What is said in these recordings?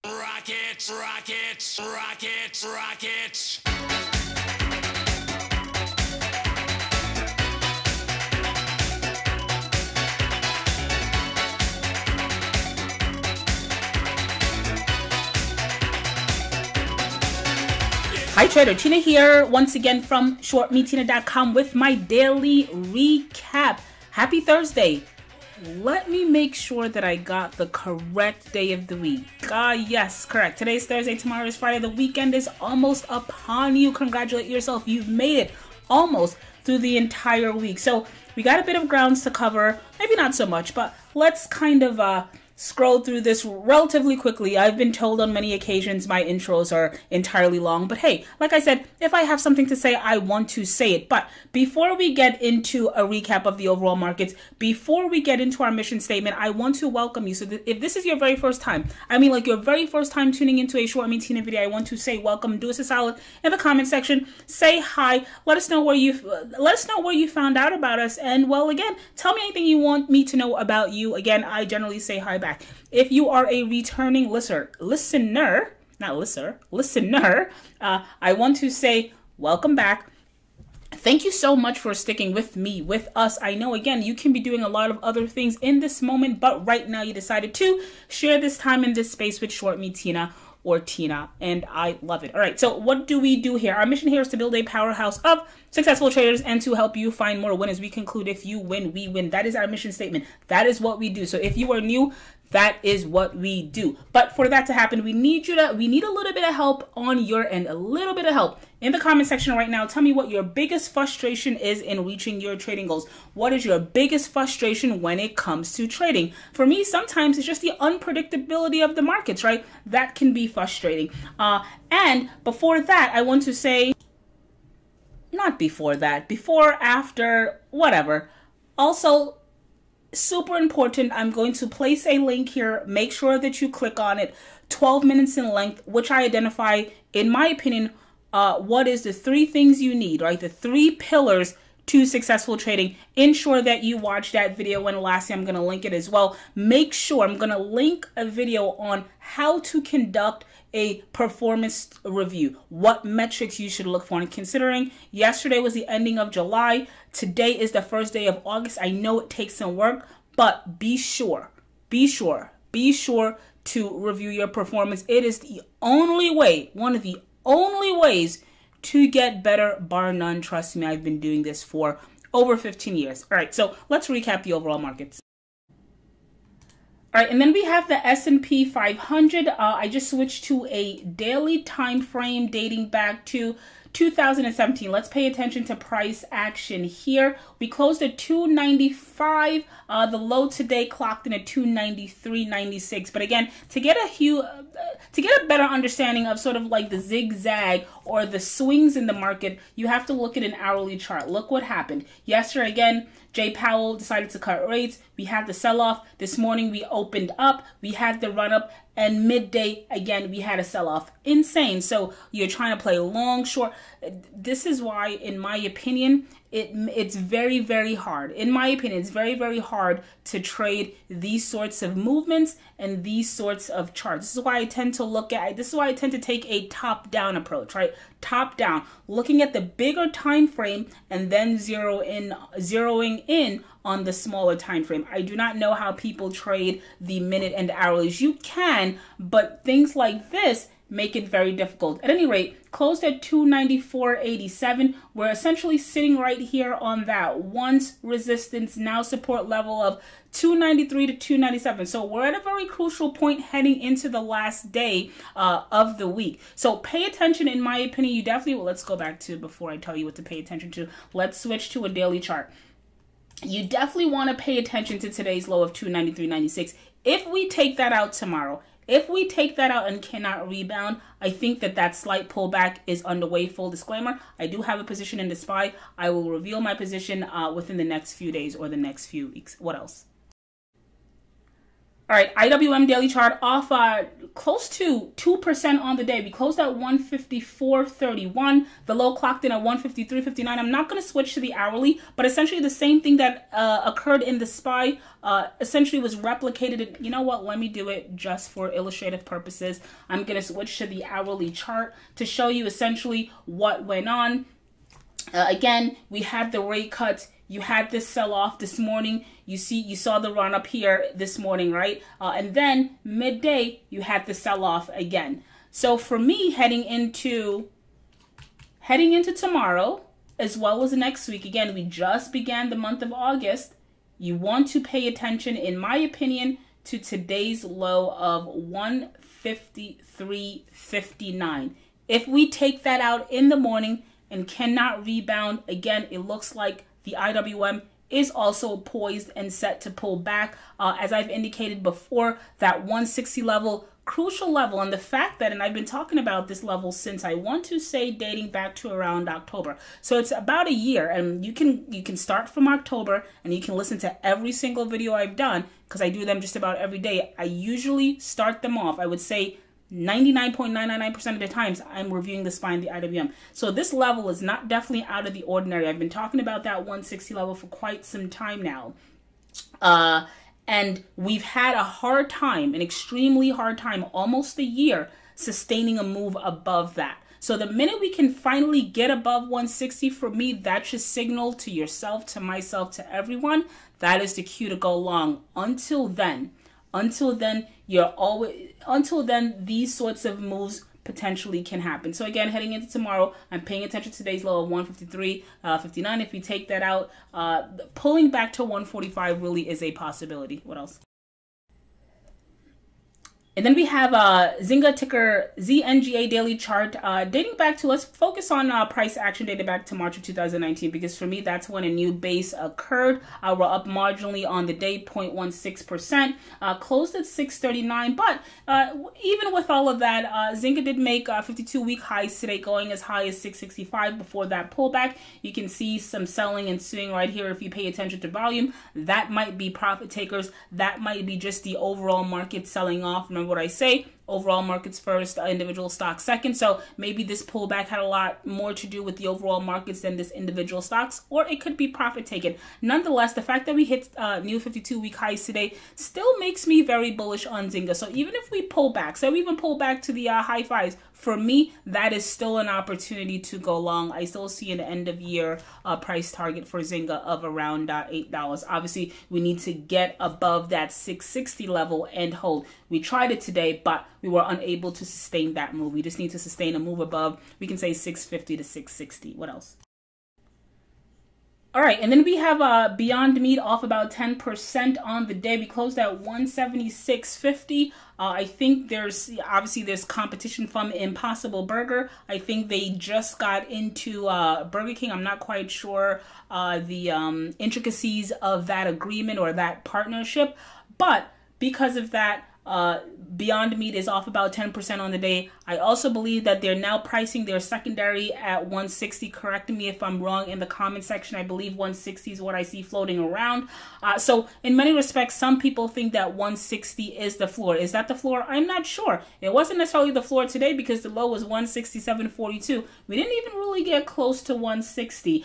Rockets, rockets, rockets, rockets. Hi Trader, Tina here once again from ShortMeTina.com with my daily recap. Happy Thursday. Let me make sure that I got the correct day of the week. Yes, correct. Today's Thursday, tomorrow is Friday. The weekend is almost upon you. Congratulate yourself. You've made it almost through the entire week. So we got a bit of grounds to cover. Maybe not so much, but let's kind of scroll through this relatively quickly. I've been told on many occasions my intros are entirely long, but hey, like I said, if I have something to say, I want to say it. But before we get into a recap of the overall markets, before we get into our mission statement, I want to welcome you. So if this is your very first time, I mean like your very first time tuning into a ShortMeTina video, I want to say welcome. Do us a solid in the comment section. Say hi. Let us know where you found out about us. And well, again, tell me anything you want me to know about you. Again, I generally say hi back. If you are a returning listener, I want to say welcome back. Thank you so much for sticking with me, with us. I know, again, you can be doing a lot of other things in this moment, but right now you decided to share this time in this space with ShortMeTina or Tina, and I love it. All right, so what do we do here? Our mission here is to build a powerhouse of successful traders and to help you find more winners. We conclude, if you win, we win. That is our mission statement. That is what we do. So if you are new, that is what we do. But for that to happen, we need a little bit of help on your end, a little bit of help. In the comment section right now, tell me what your biggest frustration is in reaching your trading goals. What is your biggest frustration when it comes to trading? For me, sometimes it's just the unpredictability of the markets, right? That can be frustrating. And before that, I want to say, not before that, before, after, whatever. Also, super important, I'm going to place a link here. Make sure that you click on it. 12 minutes in length, which I identify, in my opinion, what is the 3 things you need, right? The 3 pillars to successful trading. Ensure that you watch that video, and lastly, I'm going to link it as well. Make sure I'm going to link a video on how to conduct a performance review, what metrics you should look for. And considering yesterday was the ending of July, today is the first day of August. I know it takes some work, but be sure to review your performance. It is the only way, one of the only ways to get better, bar none. Trust me, I've been doing this for over 15 years. All right, so let's recap the overall markets. All right, and then we have the S&P 500. I just switched to a daily time frame dating back to 2017. Let's pay attention to price action here. We closed at 295. The low today clocked in at 293.96. But again, to get a better understanding of sort of like the zigzag or the swings in the market, you have to look at an hourly chart. Look what happened yesterday. Again, Jay Powell decided to cut rates. We had the sell-off. This morning we opened up. We had the run-up. And midday, again, we had a sell-off. Insane. So you're trying to play long, short. This is why, in my opinion, it's very, very hard. In my opinion, it's very, very hard to trade these sorts of movements and these sorts of charts. This is why I tend to take a top-down approach, right? Top-down, looking at the bigger time frame and then zeroing in on the smaller time frame. I do not know how people trade the minute and hourlies. You can, but things like this make it very difficult. At any rate, closed at 294.87. We're essentially sitting right here on that once resistance, now support level of 293 to 297. So we're at a very crucial point heading into the last day of the week. So pay attention, in my opinion. You definitely, let's go back to before I tell you what to pay attention to. Let's switch to a daily chart. You definitely want to pay attention to today's low of 293.96. If we take that out tomorrow, if we take that out and cannot rebound, I think that slight pullback is underway. Full disclaimer, I do have a position in the SPY. I will reveal my position within the next few days or the next few weeks. What else? All right, IWM daily chart off close to 2% on the day. We closed at 154.31. The low clocked in at 153.59. I'm not going to switch to the hourly, but essentially the same thing that occurred in the SPY essentially was replicated. You know what? Let me do it just for illustrative purposes. I'm going to switch to the hourly chart to show you essentially what went on. Again, we had the rate cuts. You had this sell-off this morning. You saw the run up here this morning, right? And then midday, you had the sell-off again. So for me, heading into tomorrow, as well as next week, again, we just began the month of August. You want to pay attention, in my opinion, to today's low of 153.59. If we take that out in the morning and cannot rebound, again, it looks like the IWM is also poised and set to pull back. As I've indicated before, that 160 level, crucial level, and the fact that, and I've been talking about this level since, I want to say, dating back to around October. So it's about a year, and you can start from October, and you can listen to every single video I've done, because I do them just about every day. I usually start them off, I would say, 99.999% of the times I'm reviewing the SPY and the IWM. So this level is not definitely out of the ordinary. I've been talking about that 160 level for quite some time now. And we've had a hard time, an extremely hard time, almost a year, sustaining a move above that. So the minute we can finally get above 160, for me, that should signal to yourself, to myself, to everyone, that is the cue to go long. Until then, these sorts of moves potentially can happen. So again, heading into tomorrow, I'm paying attention to today's low of 153.59. If we take that out, pulling back to 145 really is a possibility. What else? And then we have Zynga ticker ZNGA daily chart dating back to, let's focus on price action dated back to March of 2019, because for me, that's when a new base occurred. We're up marginally on the day, 0.16%, closed at 639. But even with all of that, Zynga did make 52-week highs today, going as high as 665 before that pullback. You can see some selling ensuing right here. If you pay attention to volume, that might be profit takers. That might be just the overall market selling off. Remember what I say, overall markets first, individual stocks second. So maybe this pullback had a lot more to do with the overall markets than this individual stocks, or it could be profit taken. Nonetheless, the fact that we hit new 52-week highs today still makes me very bullish on Zynga. So even if we pull back, so we even pull back to the high fives, for me, that is still an opportunity to go long. I still see an end of year price target for Zynga of around $8. Obviously, we need to get above that 660 level and hold. We tried it today, but we were unable to sustain that move. We just need to sustain a move above, we can say 650 to 660. What else? All right, and then we have BYND Meat off about 10% on the day. We closed at 176.50. I think there's competition from Impossible Burger. I think they just got into Burger King. I'm not quite sure the intricacies of that agreement or that partnership, but because of that, BYND Meat is off about 10% on the day. I also believe that they're now pricing their secondary at 160. Correct me if I'm wrong in the comment section. I believe 160 is what I see floating around. So in many respects, some people think that 160 is the floor. Is that the floor? I'm not sure. It wasn't necessarily the floor today because the low was 167.42. We didn't even really get close to 160.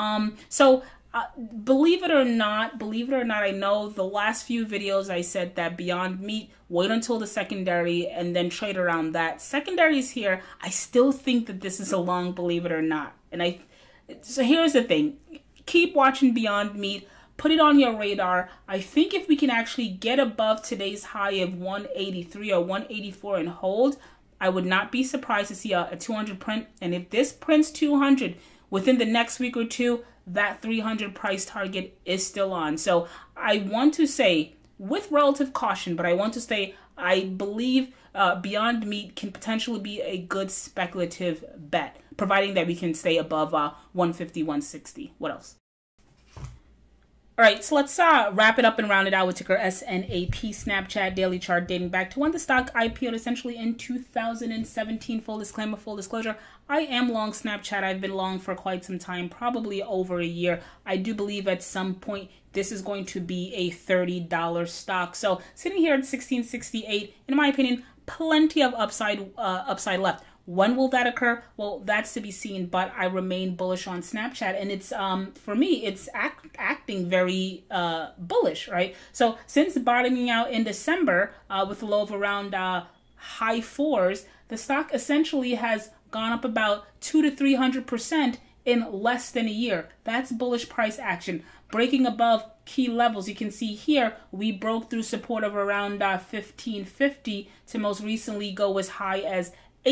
Believe it or not, I know the last few videos I said that BYND Meat, wait until the secondary and then trade around that. Secondary is here. I still think that this is a long, believe it or not. So here's the thing. Keep watching BYND Meat. Put it on your radar. I think if we can actually get above today's high of 183 or 184 and hold, I would not be surprised to see a 200 print. And if this prints 200 within the next week or two, that 300 price target is still on. So I want to say, with relative caution, but I want to say I believe BYND Meat can potentially be a good speculative bet, providing that we can stay above 150, 160. What else? All right, so let's wrap it up and round it out with ticker SNAP. Snapchat daily chart dating back to when the stock IPO'd, essentially in 2017. Full disclaimer, full disclosure, I am long Snapchat. I've been long for quite some time, probably over a year. I do believe at some point this is going to be a $30 stock. So sitting here at 1668, in my opinion, plenty of upside left. When will that occur? Well, that's to be seen, but I remain bullish on Snapchat, and it's for me, it's acting very bullish, right? So since bottoming out in December with a low of around high fours, the stock essentially has gone up about 200 to 300% in less than a year. That's bullish price action. Breaking above key levels, you can see here we broke through support of around 1550 to most recently go as high as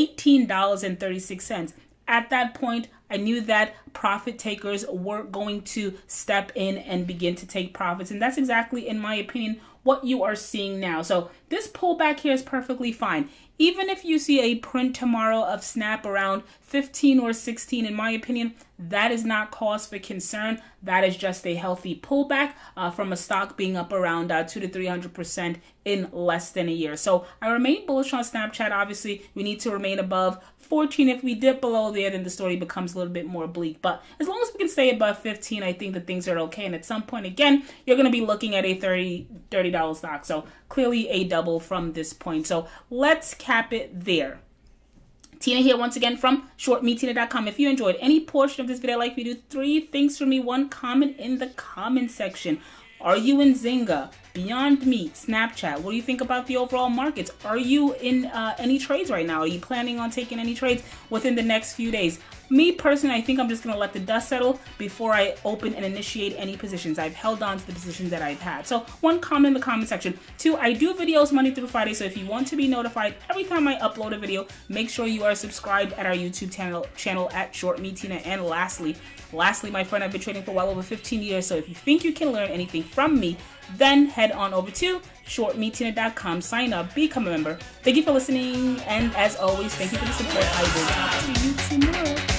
$18.36. At that point, I knew that profit takers were going to step in and begin to take profits. And that's exactly, in my opinion, what you are seeing now. So this pullback here is perfectly fine. Even if you see a print tomorrow of Snap around 15 or 16, in my opinion, that is not cause for concern. That is just a healthy pullback from a stock being up around 200 to 300% in less than a year. So I remain bullish on Snapchat. Obviously, we need to remain above 14. If we dip below there, then the story becomes a little bit more bleak. But as long as we can stay above 15, I think that things are okay. And at some point, again, you're going to be looking at a $30 stock. So clearly a double from this point. So let's cap it there. Tina here once again from ShortMeTina.com. If you enjoyed any portion of this video, I'd like you to do 3 things for me. 1, comment in the comment section. Are you in Zynga, Beyond Meat, Snapchat? What do you think about the overall markets? Are you in any trades right now? Are you planning on taking any trades within the next few days? Me personally, I think I'm just going to let the dust settle before I open and initiate any positions. I've held on to the positions that I've had. So 1, comment in the comment section. 2, I do videos Monday through Friday. So if you want to be notified every time I upload a video, make sure you are subscribed at our YouTube channel at ShortMeTina. And lastly, my friend, I've been trading for well over 15 years. So if you think you can learn anything from me, then head on over to ShortMeTina.com. Sign up, become a member. Thank you for listening. And as always, thank you for the support. I will talk to you tomorrow.